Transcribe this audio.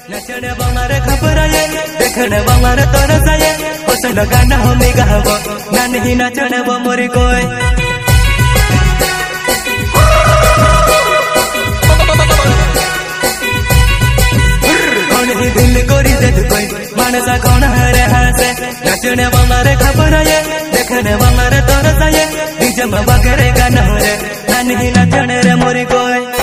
नचने वाला घबराए देखने वाला तरसाए पसंद गाना हो गाव ना नहीं नचने वो मोरी कोई दिल गोरी दे कोई मानसा कौन हरे हंसे नचने वाला घबराए देखने वाला तरसाए निजम बकरे गाना रे ना नहीं नचने रे मोरी कोई।